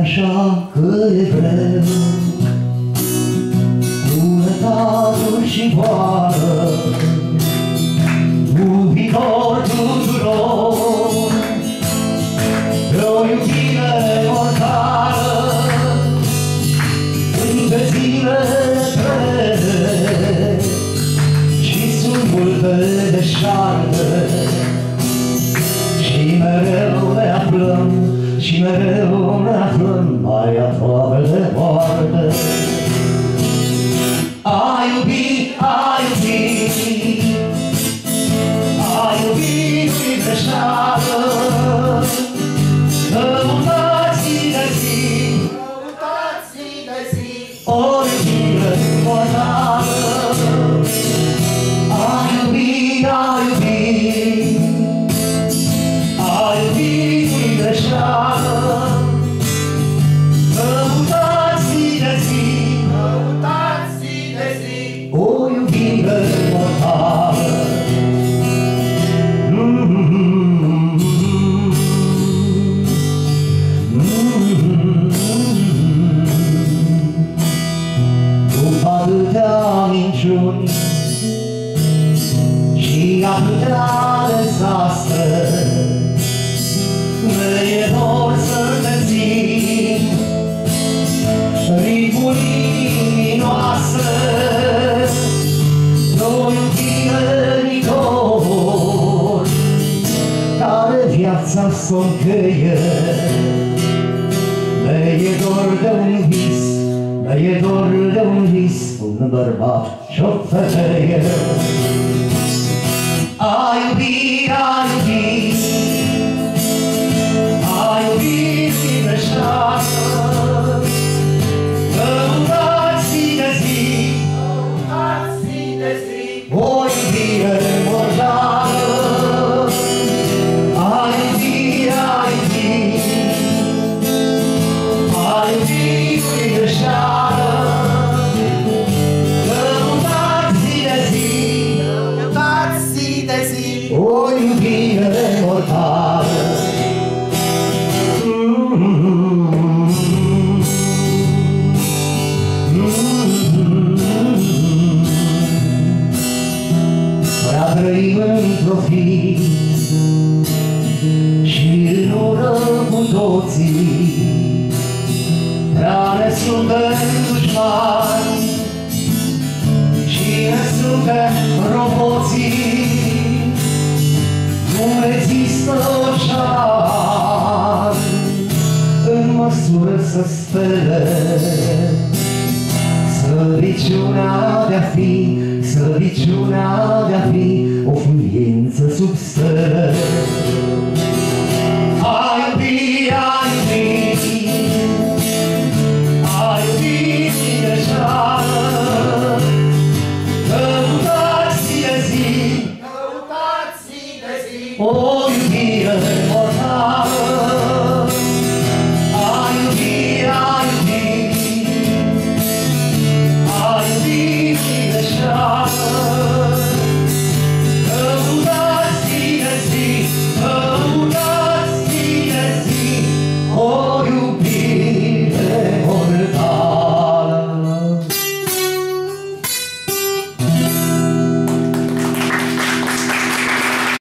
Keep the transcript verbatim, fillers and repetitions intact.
așa că e greu, cu rătaduri și boală, un viitor tuturor, de o iubire mortală, încă zilele trec și sunt multe deșarte, și mereu ne aflăm, și mereu ne aflăm mai aproape de moarte. A iubi, a iubi, a iubi nu-i greșeală, lăutați-i de zi, lăutați-i de zi, o iubire mortală. A iubi, a iubi, a iubi nu-i greșeală, lăutați-i de zi, lăutați-i de zi, o iubire mortală. După atâtea minciuni și atâtea dezastre, ne e dor să înălțim ritmul inimii noastre, de-o iubire viitor, care viața s-o încheie. Ne e dor de un vis, ne e dor de un vis, un bărbat și o femeie. A iubi, a iubi, a iubi nu-i greșeală, lăutați-i de zi, lăutați-i de zi, o iubire mortală. A iubi, a iubi, a iubi nu-i greșeală, lăutați-i de zi, lăutați-i de zi, o iubire mortală. Prea trăim într-o fi și în ură cu toții, prea ne suntem dușmani și ne suntem roboții. Nu există ocean în măsură să spere slăbiciunea de-a fi, slăbiciunea de-a fi o ființă sub stele. A iubi, a iubi, a iubi nu-i greșeală, lăutați-i de zi, lăutați-i de zi, o iubi